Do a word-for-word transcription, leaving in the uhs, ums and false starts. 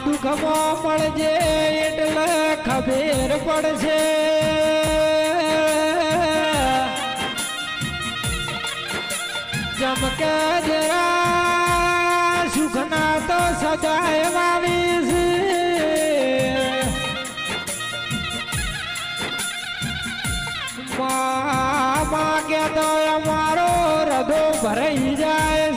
દુઃખમાં પડજે એટલે ખબેર પડશે. જમકે જરા સુખના તો સજાય વાવીશ. માગે તો અમારો હૃદય ભરાઈ જાય